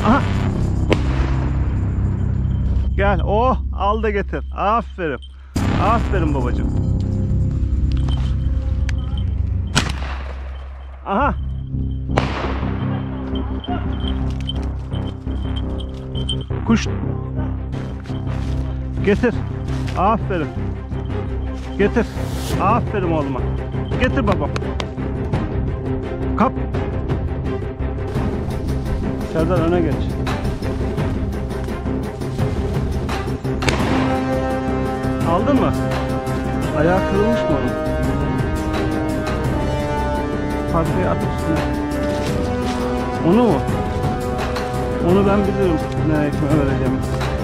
Aha. Gel. Oh, al da getir. Aferin. Aferin babacığım. Aha. Kuş. Getir. Aferin. Getir. Aferin oğluma. Getir babam. Kap. Serdar öne geç. Aldın mı? Ayağı kırılmış mı onun? Parkaya at üstüne. Onu mu? Onu ben bilirim. Ne kime vereceğim.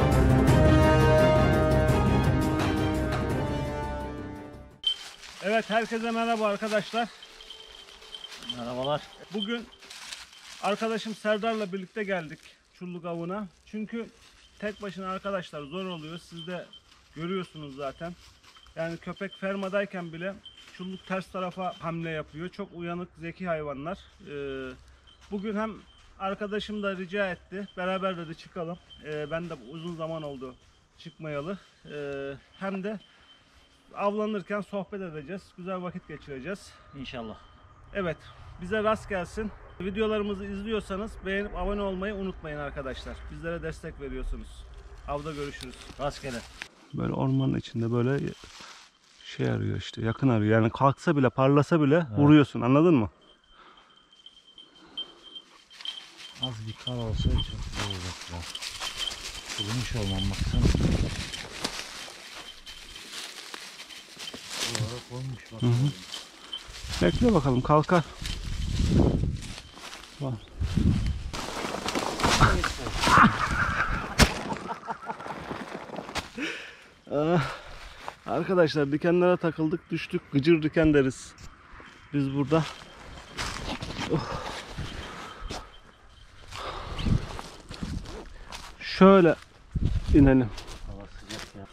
Evet, herkese merhaba arkadaşlar. Merhabalar. Bugün arkadaşım Serdar'la birlikte geldik çulluk avına. Çünkü tek başına arkadaşlar zor oluyor. Siz de görüyorsunuz zaten. Yani köpek fermadayken bile çulluk ters tarafa hamle yapıyor. Çok uyanık, zeki hayvanlar. Bugün hem arkadaşım da rica etti. Beraber dedi çıkalım. Ben de uzun zaman oldu çıkmayalı. Hem de avlanırken sohbet edeceğiz. Güzel vakit geçireceğiz. İnşallah. Evet, bize rast gelsin. Videolarımızı izliyorsanız beğenip abone olmayı unutmayın arkadaşlar. Bizlere destek veriyorsunuz. Avda görüşürüz. Rastgele. Böyle ormanın içinde böyle şey arıyor işte, yakın arıyor. Yani kalksa bile, parlasa bile vuruyorsun. Anladın mı? Az bir kar olsa çok güzel olacak ya. Kurumuş olmam baksana. Buralara koymuş bak. Bekle bakalım, kalkar. Bak. Arkadaşlar dikenlere takıldık, düştük. Gıcır diken deriz biz burada. Şöyle inelim. Hava sıcak ya.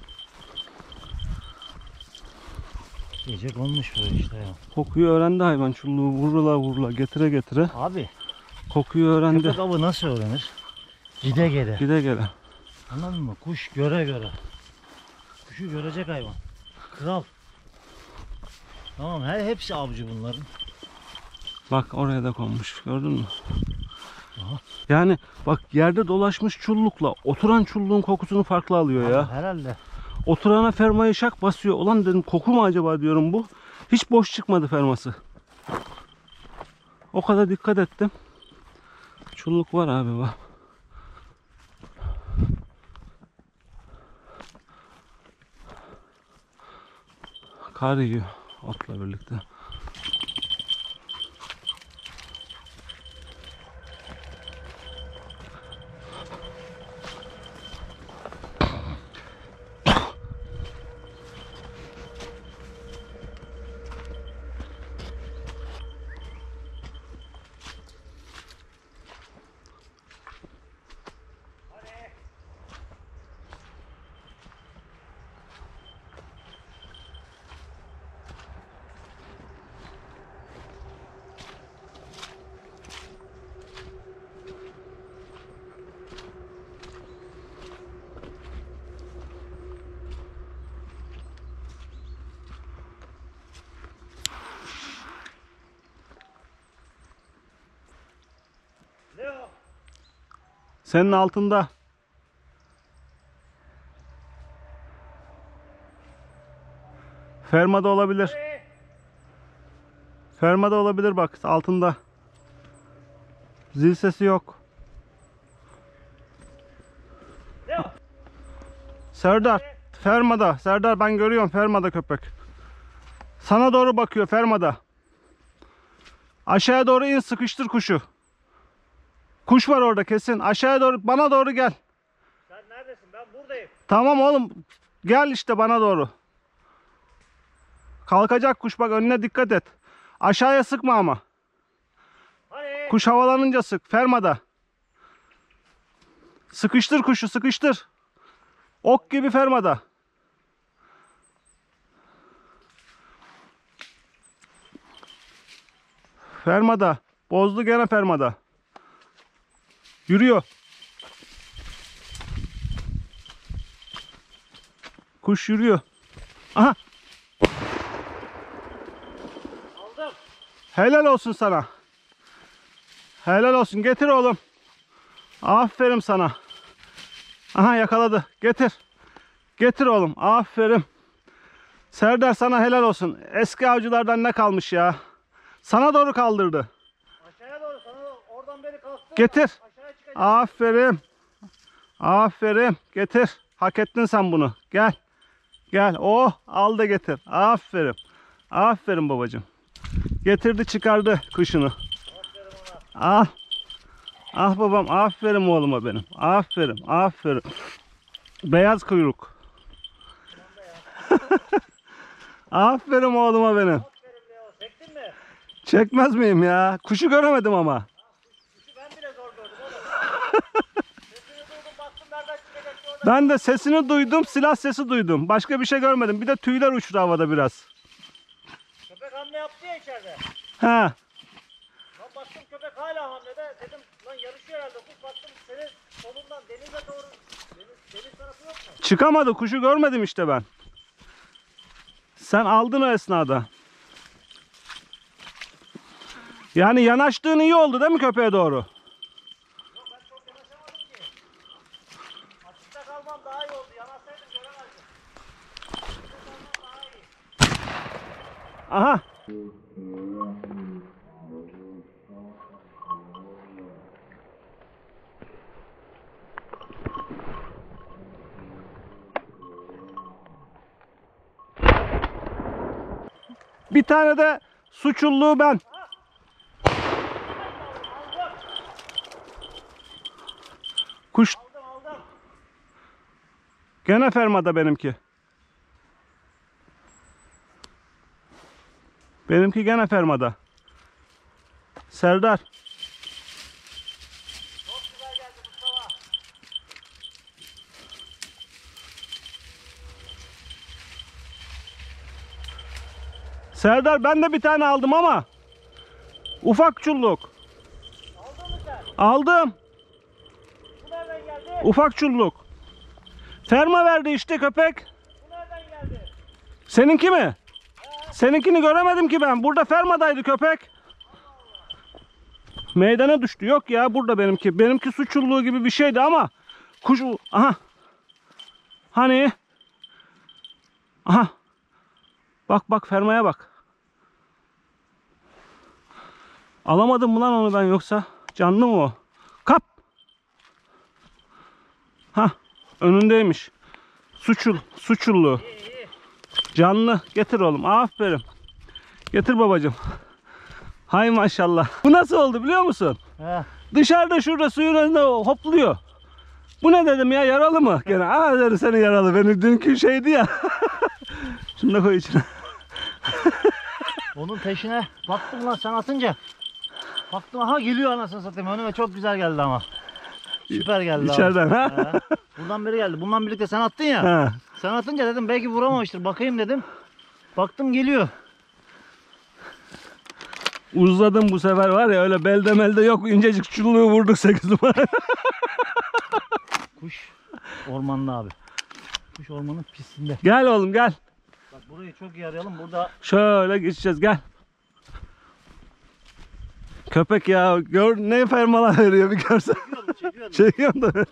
Gece konmuş böyle işte ya. Kokuyu öğrendi hayvan, çulluğu vurula vurula, getire getire. Abi Kokuyu öğrendi. köpek avı nasıl öğrenir? Gide gele. Gide gele. Anladın mı? Kuş göre göre. Kuşu görecek hayvan. Kral. Tamam, hepsi avcı bunların. Bak oraya da konmuş, gördün mü? Aha. Yani bak, yerde dolaşmış çullukla oturan çulluğun kokusunu farklı alıyor ya. Herhalde. Oturana fermayı şak basıyor. Ulan dedim, koku mu acaba diyorum bu. Hiç boş çıkmadı ferması. O kadar dikkat ettim. Çulluk var abi, bak. Kar yiyor otla birlikte. Senin altında. Fermada olabilir. Fermada olabilir, bak altında. Zil sesi yok. Serdar, fermada. Serdar, ben görüyorum fermada köpek. Sana doğru bakıyor fermada. Aşağıya doğru in, sıkıştır kuşu. Kuş var orada kesin. Aşağıya doğru, bana doğru gel. Sen neredesin? Ben buradayım. Tamam oğlum. Gel işte bana doğru. Kalkacak kuş, bak önüne dikkat et. Aşağıya sıkma ama. Hadi. Kuş havalanınca sık. Fermada. Sıkıştır kuşu, sıkıştır. Ok gibi fermada. Fermada. Bozdu gene fermada. Yürüyor. Kuş yürüyor. Aha. Aldım. Helal olsun sana. Helal olsun. Getir oğlum. Aferin sana. Aha yakaladı. Getir. Getir oğlum. Aferin. Serdar sana helal olsun. Eski avcılardan ne kalmış ya? Sana doğru kaldırdı. Aşağıya doğru sana oradan beri kalktı. Getir. Aşağıya çıkacak. Aferin. Aferin. Getir. Hak ettin sen bunu. Gel. Gel. Oh, al da getir. Aferin. Aferin babacığım. Getirdi çıkardı kuşunu. Al. Ah babam, aferin oğluma benim. Aferin. Aferin. Beyaz kuyruk. Aferin oğluma benim. Çektin mi? Çekmez miyim ya? Kuşu göremedim ama. Kuşu ben bile zor gördüm oğlum. Sesini duydum baktım nereden çıkacak diye orada. Ben de sesini duydum, silah sesi duydum. Başka bir şey görmedim. Bir de tüyler uçtu havada biraz. Köpek hamle yaptı ya içeride. Ha. Lan baktım köpek hala hamlede. Dedim lan yarışıyor herhalde. Kuş baktım senin solundan denize doğru. Deniz tarafı yok mu? Çıkamadı. Kuşu görmedim işte ben. Sen aldın o esnada. Yani yanaştığın iyi oldu değil mi köpeğe doğru? Yok ben çok yanaşamadım ki. Açıkta kalmam daha iyi oldu. Yanaşsaydım göremezdim. Açıkta kalmam daha iyi. Aha. Bir tane de suçulluğu ben. Kuş Aldım. gene fermada benimki. Benimki gene fermada. Serdar. Çok güzel geldi Mustafa. Serdar ben de bir tane aldım ama ufak çulluk. Aldın mı sen? Aldım. Bu nereden geldi? Ufak çulluk. Ferma verdi işte köpek. Bu nereden geldi? Seninki mi? Seninkini göremedim ki ben. Burada fermadaydı köpek. Meydana düştü. Yok ya burada benimki. Benimki su çulluğu gibi bir şeydi ama kuş... Aha. Hani? Aha. Bak bak fermaya bak. Alamadım mı lan onu ben yoksa? Canlı mı o? Kap. Ha, önündeymiş. Su çulluğu. İyi. Canlı. Getir oğlum. Aferin. Getir babacığım. Hay maşallah. Bu nasıl oldu biliyor musun? He. Dışarıda şurada suyun önünde hopluyor. Bu ne dedim ya, yaralı mı? Gene dedim seni yaralı. Benim dünkü şeydi ya. Şunu da koy içine. Onun peşine baktım lan sen atınca. Baktım aha geliyor anasını satayım önüme çok güzel geldi ama. Süper geldi İçeriden abi. ha? He. Buradan beri geldi. Bundan birlikte sen attın ya. Ha. Sen atınca dedim belki vuramamıştır. Bakayım dedim. Baktım geliyor. Uzladım bu sefer var ya, öyle belde melde yok, incecik çulluğu vurduk 8 numara. Kuş ormanda abi. Kuş ormanın pistinde. Gel oğlum gel. Bak burayı çok iyi arayalım. Burada Şöyle geçeceğiz, gel. Köpek ya, gör ne fermalar veriyor bir görsen. çekiyorum. Çekiyorum da.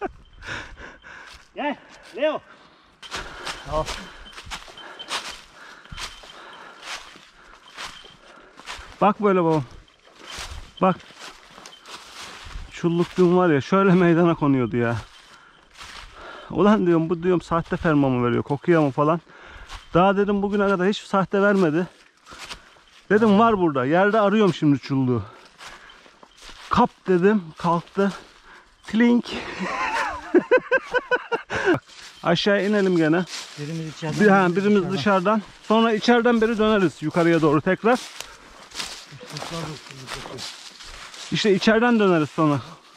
Gel Leo. Al. Bak böyle babam. Bak. Çullukluğum var ya, şöyle meydana konuyordu ya. Ulan diyorum, bu diyorum sahte ferma mı veriyor, kokuyor mu falan. Daha dedim bugüne kadar hiç sahte vermedi. Dedim var burada. Yerde arıyorum şimdi çulluğu. Kap dedim, kalktı. Klink. Aşağı inelim gene. Birimiz içeriden. Birimiz dışarıdan. Sonra içeriden beri döneriz yukarıya doğru tekrar. İşte içeriden döneriz sonra.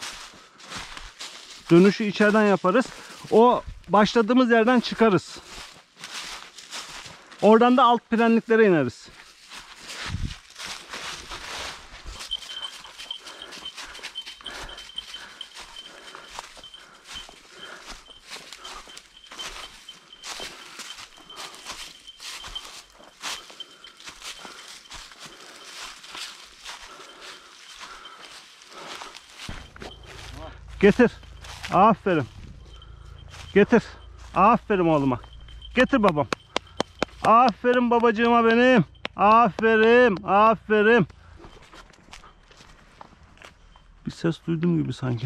Dönüşü içeriden yaparız. O başladığımız yerden çıkarız. Oradan da alt pirenliklere ineriz. Getir. Aferin. Getir. Aferin oğluma. Getir babam. Aferin babacığıma benim. Aferin. Aferin. Bir ses duydum gibi sanki.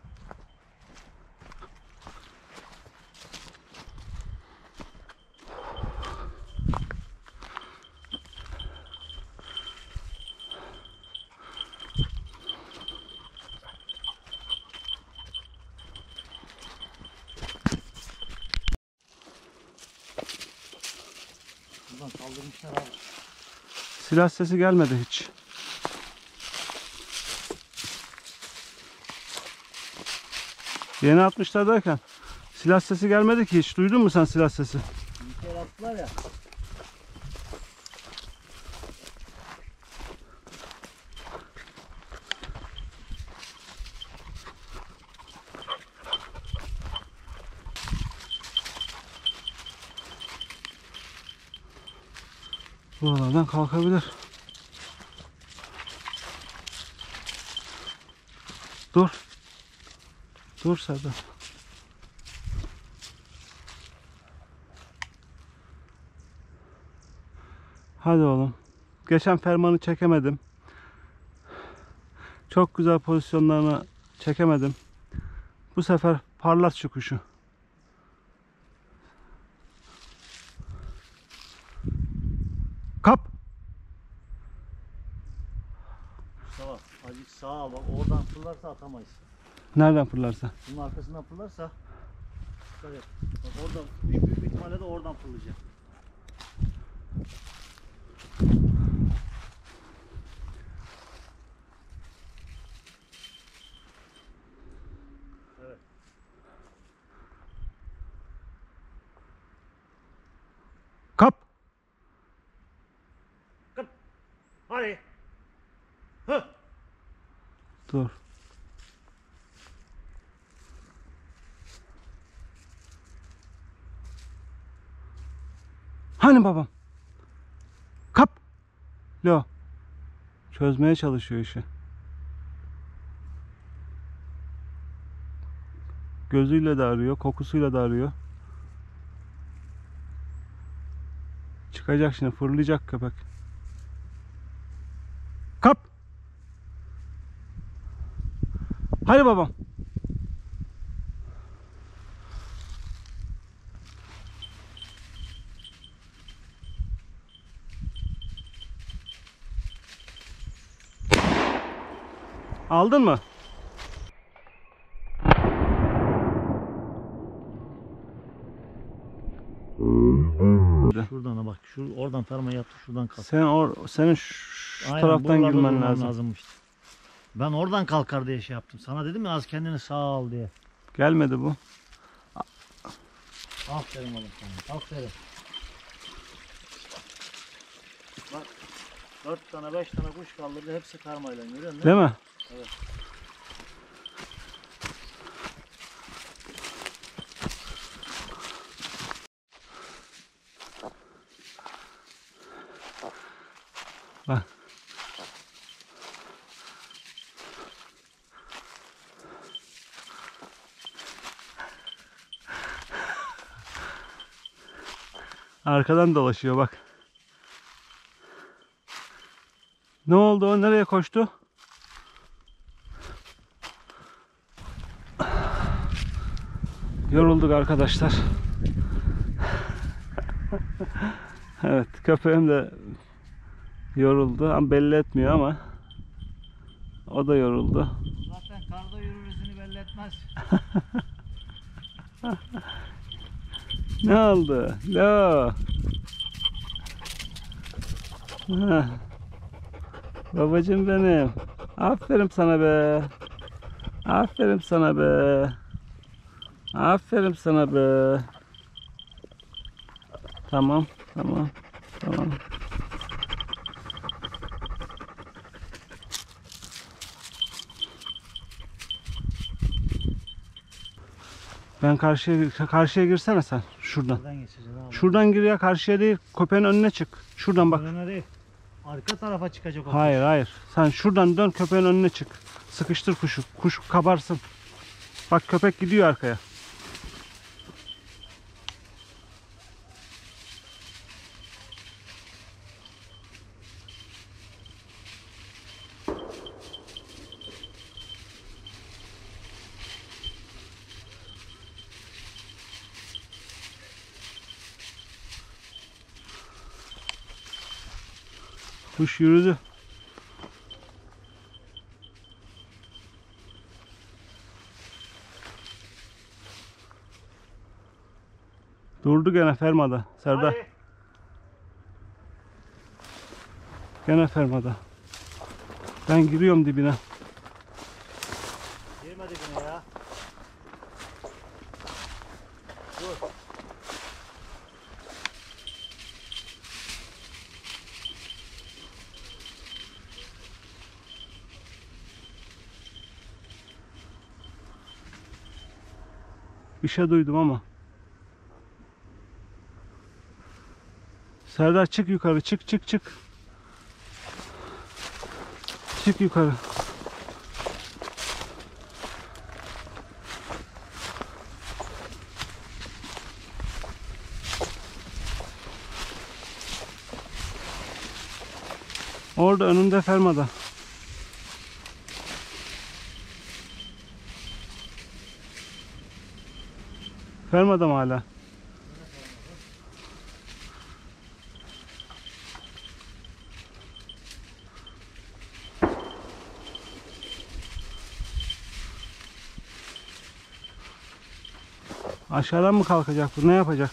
Buradan saldırmışlar abi. Silah sesi gelmedi hiç. Yeni atmışlar derken silah sesi gelmedi ki hiç. Duydun mu sen silah sesi? Bir kere attılar ya. Buralardan kalkabilir. Dur. Dur Serdar. Hadi oğlum. Geçen fermanı çekemedim. Çok güzel pozisyonlarını çekemedim. Bu sefer parlat şu kuşu. Kap. Mustafa azıcık sağa al bak, oradan fırlarsa atamayız. Nereden fırlarsa? Bunun arkasından fırlarsa dikkat et. Bak orada büyük bir ihtimalle de oradan fırlayacak. Evet. Kap. Hadi. Hı. Dur. Hani babam? Kap. Lo. Çözmeye çalışıyor işi. Gözüyle de arıyor, kokusuyla da arıyor. Çıkacak şimdi, fırlayacak köpek. Kap. Hadi babam. Aldın mı? Şuradan bak, şu oradan tarma yaptı, şuradan kalk. Senin şu Aynen, taraftan buralarda girmen durmam lazım. lazımmış. Ben oradan kalkar diye şey yaptım. Sana dedim ya az kendini sağa al diye. Gelmedi bu. Aferin oğlum sana. Aferin. Bak 4 tane 5 tane kuş kaldırdı. Hepsi karmayla, görüyorsun Değil mi? Evet. Bak. Arkadan dolaşıyor bak. Ne oldu o? Nereye koştu? Yorulduk arkadaşlar. Evet, köpeğim de yoruldu. Ama belli etmiyor ama o da yoruldu. Zaten karda yürürüzünü belli etmez. Ne oldu? Lo. Heh. Babacım benim. Aferin sana be. Aferin sana be. Aferin sana be. Tamam, tamam, tamam. Ben karşıya girsene sen şuradan. Buradan geçeceğiz abi. Şuradan gir ya, karşıya değil. Köpeğin önüne çık. Şuradan bak. Önüne değil. Arka tarafa çıkacak o. Hayır hayır. Sen şuradan dön, köpeğin önüne çık. Sıkıştır kuşu. Kuş kabarsın. Bak köpek gidiyor arkaya. Kuş yürüdü. Durdu gene fermada. Serdar. Hadi. Gene fermada. Ben giriyorum dibine. Girme dibine ya. Dur. Bir şey duydum ama. Serdar çık yukarı, çık çık çık. Çık yukarı. Orada önünde fermada. Fermada mı hala? Aşağıdan mı kalkacak bu? Ne yapacak?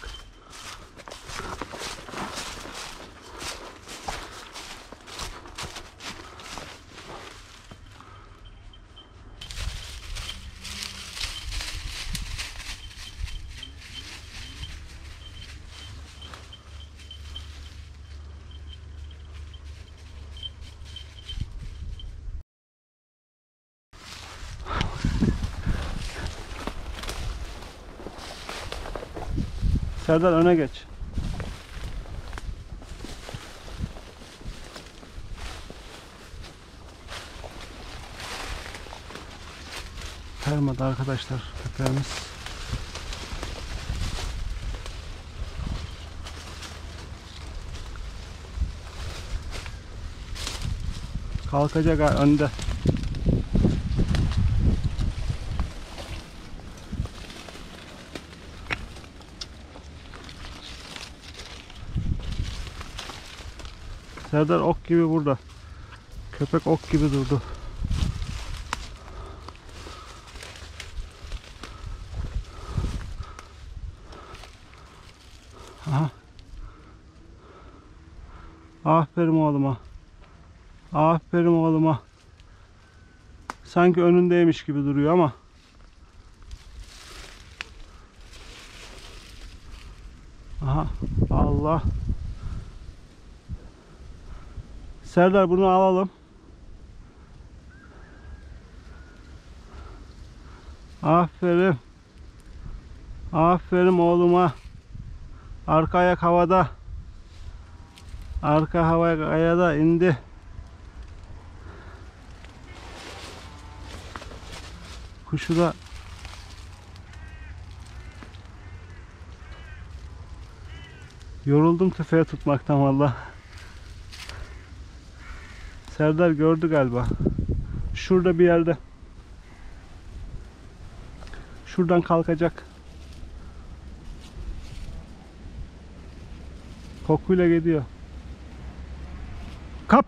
Serdar öne geç. Fermada arkadaşlar köpeğimiz. Kalkacak önde. Serdar ok gibi burada. Köpek ok gibi durdu. Aha. Aferin oğluma. Aferin oğluma. Sanki önündeymiş gibi duruyor ama. Aha. Allah. Serdar bunu alalım. Aferin. Aferin oğluma. Arka ayak havada. Arka havaya da indi. Kuşu da yoruldum tüfeğe tutmaktan valla. Serdar gördü galiba. Şurada bir yerde. Şuradan kalkacak. Kokuyla gidiyor. Kap.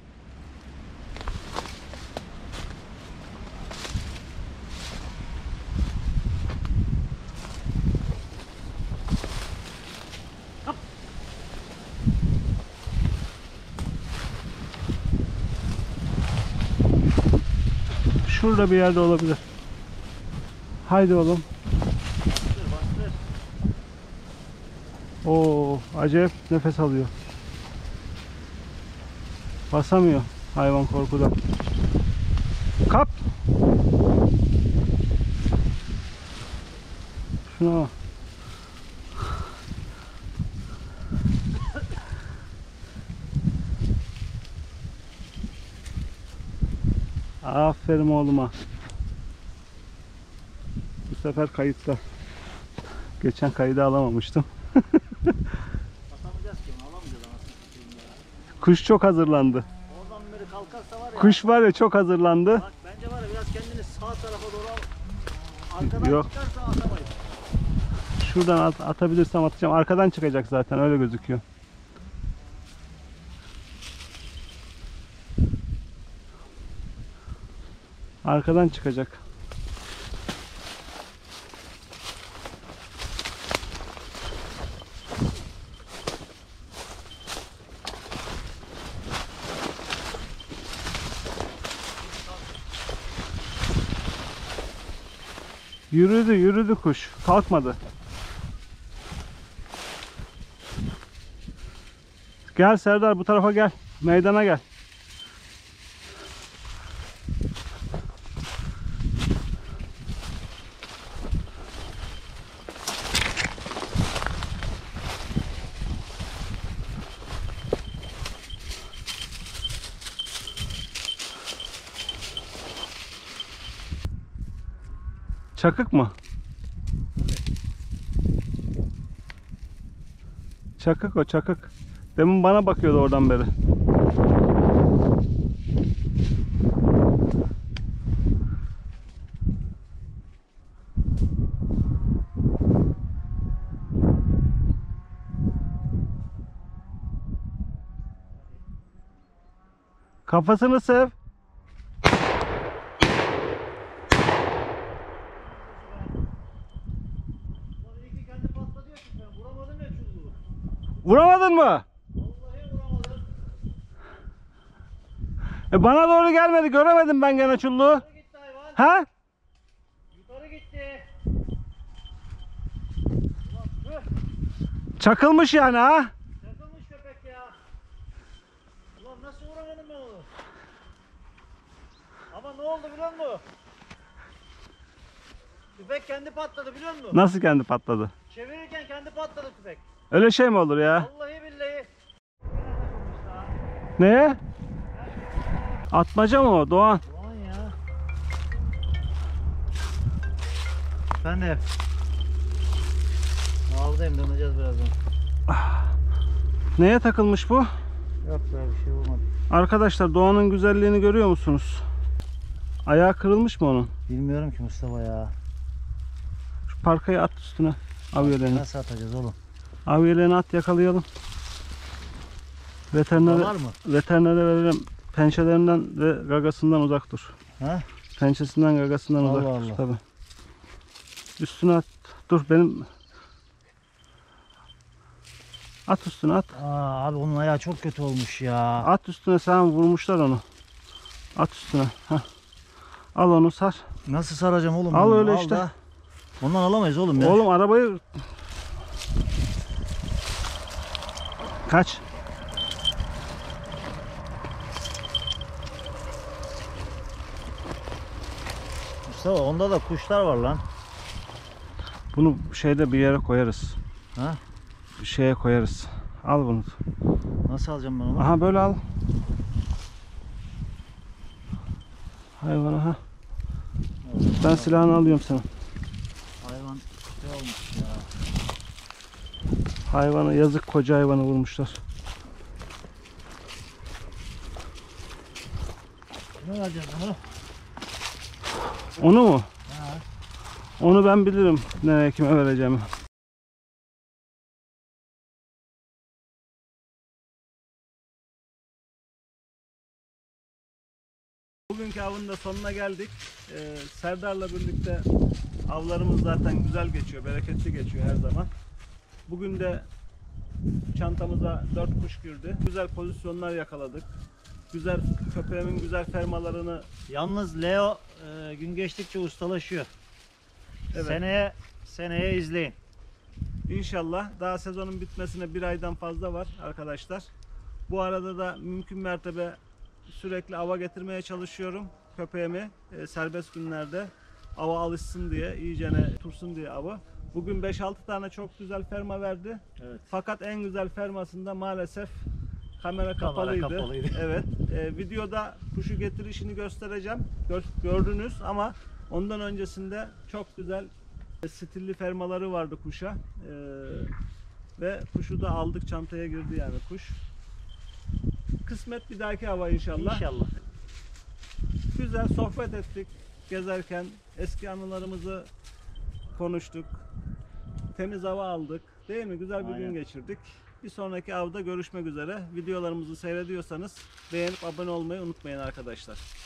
Şurada bir yerde olabilir. Haydi oğlum. Bastır bastır. Oo, acayip nefes alıyor. Basamıyor hayvan korkudan. Kap. Şuna bak. Aferin oğluma. sefer kayıtta. Geçen kaydı alamamıştım. Atamayacağız ki onu, alamayacağız anasını satayım ya. Kuş çok hazırlandı. Oradan beri kalkarsa var ya. Kuş var ya çok hazırlandı. Bak bence var ya biraz kendini sağ tarafa doğru al. Arkadan Yok. çıkarsa atamayız. Şuradan atabilirsem atacağım. Arkadan çıkacak zaten öyle gözüküyor. Arkadan çıkacak. Yürüdü kuş. Kalkmadı. Gel Serdar bu tarafa gel. Meydana gel. Çakık mı? Çakık o çakık. Demin bana bakıyordu oradan beri. Kafasını sev. Vuramadın mı? Bana doğru gelmedi. Göremedim ben gene çulluğu. Gitti hayvan. Ha? Yukarı gitti. Çakılmış yani ha? Takılmış köpek ya. Ulan nasıl vuramadım ben onu? Ama ne oldu biliyor musun? Tüfek kendi patladı biliyor musun? Nasıl kendi patladı? Çevirirken kendi patladı tüfek. Öyle şey mi olur ya? Vallahi billahi. Neye? Atmaca mı o Doğan? Ulan ya. Ben de. Avdayım, döneceğiz birazdan. Neye takılmış bu? Yok be, bir şey olmadı. Arkadaşlar Doğan'ın güzelliğini görüyor musunuz? Ayağı kırılmış mı onun? Bilmiyorum ki Mustafa ya. Şu parkayı at üstüne. Avyelerini. Nasıl atacağız oğlum? Avyelerini at yakalayalım. Veterinere, Var mı? veterinere verelim. Pençelerinden ve gagasından uzak dur. Ha? Pençesinden gagasından uzak Allah dur. Allah. Tabii. Üstüne at. Dur benim. At üstüne at. Aa, abi onun ayağı çok kötü olmuş ya. At üstüne, sen vurmuşlar onu. At üstüne. Heh. Al onu sar. Nasıl saracağım oğlum? Al bunu? öyle Al işte. da. Ondan alamayız oğlum ya. Oğlum arabayı kaç. Mustafa onda da kuşlar var lan. Bunu şeyde bir yere koyarız. Ha? Bir şeye koyarız. Al bunu. Nasıl alacağım ben onu? Aha böyle al. Hayvanı ha. Ben silahını alıyorum sana. Hayvan kötü olmuş ya. Hayvanı yazık, koca hayvanı vurmuşlar. Ne alacağız onu? Onu mu? Ha. Onu ben bilirim nereye kime vereceğimi. Bugünkü avın da sonuna geldik. Serdar'la birlikte avlarımız zaten güzel geçiyor, bereketli geçiyor her zaman. Bugün de çantamıza 4 kuş girdi. Güzel pozisyonlar yakaladık. Güzel, köpeğimin güzel fermalarını. Yalnız Leo gün geçtikçe ustalaşıyor. Evet. Seneye izleyin. İnşallah daha sezonun bitmesine bir aydan fazla var arkadaşlar. Bu arada da mümkün mertebe sürekli ava getirmeye çalışıyorum köpeğimi. Serbest günlerde ava alışsın diye, iyicene tursun diye avı. Bugün 5-6 tane çok güzel ferma verdi. Evet. Fakat en güzel fermasında maalesef kamera kapalıydı. Evet. Videoda kuşu getirişini göstereceğim. Gördünüz ama ondan öncesinde çok güzel Stilli fermaları vardı kuşa. Ve kuşu da aldık, çantaya girdi yani kuş. Kısmet bir dahaki hava inşallah. İnşallah. Güzel sohbet ettik gezerken. Eski anılarımızı konuştuk. Temiz hava aldık. Değil mi? Güzel bir gün Aynen. geçirdik. Bir sonraki avda görüşmek üzere. Videolarımızı seyrediyorsanız beğenip abone olmayı unutmayın arkadaşlar.